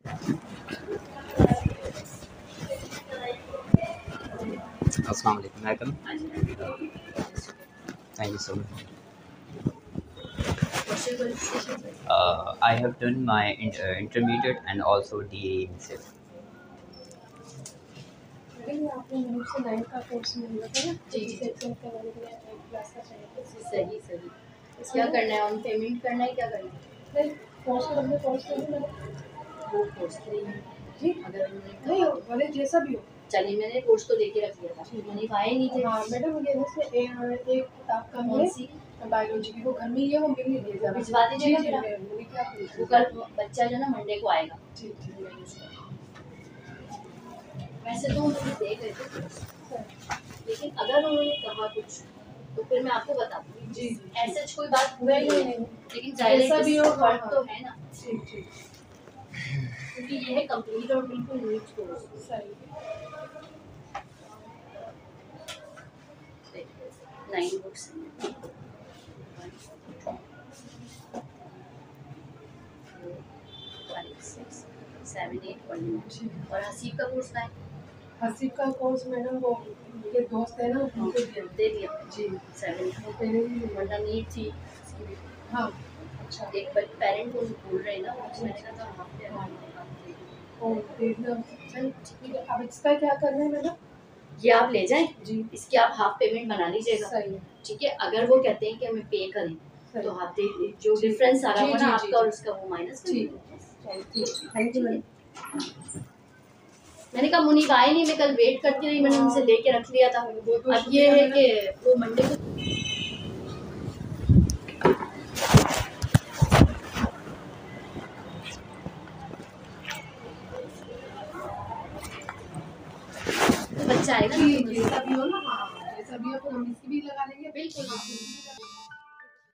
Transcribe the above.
अस्सलाम वालेकुम madam, thank you so much. I have done my intermediate and also DA in SIF. आपने 9 से 9 का कोर्स मिल रहा है जी जी सेक्शन का वाले के लिए क्लास का चाहिए सही सही क्या करना है, ऑन पेमेंट करना है, क्या करना है नहीं कोर्स के बदले कोर्स के लिए वो कोर्स के लिए जी अगर नहीं हो भले जैसा भी हो चलिए मैंने कोर्स तो लेके रख लिया था मैंने पाए नहीं थे हाँ मैडम ये इसमें एक किताब का है बायोलॉजी की वो घर में ही है वो मिल नहीं दिया भिजवा दीजिएगा वो कल बच्चा जो ना मंडे को आएगा जी वैसे तो मुझे देख रहे थे लेकिन अगर उन्होंने कहा कुछ तो फिर मैं आपको बता दूंगी जी ऐसे कोई बात नहीं लेकिन जैसा भी हो फर्क तो है ना ठीक क्योंकि ये है कंप्लीट और बिल्कुल नीट कोर्स सही 9 बुक्स 7 8 और हसीब का कोर्स का है हसीब का कोर्स मैडम वो ये दोस्त है ना उनको दे दिया जी 7 पहले भी मतलब नीट थी हाँ अच्छा एक पेरेंट को बोल रहे हैं ना मैंने कहा था और देखना चल ठीक है अब इसका क्या करना है मैडम ये आप ले जाएं जी इसकी आप हाफ पेमेंट बना लीजिएगा सही ठीक है अगर वो कहते हैं कि हमें पे करें तो आप जो डिफरेंस आ रहा है ना आपका और उसका वो माइनस ठीक थैंक यू मैम मैंने कहा मुनीब आए नहीं मैं कल वेट करती रही मैंने उनसे लेके रख लिया था अब ये है कि वो मंडे को बच्चा आएगा जैसा भी हो ना हाँ जैसा भी हो तो हम इसकी भी लगा लेंगे बिल्कुल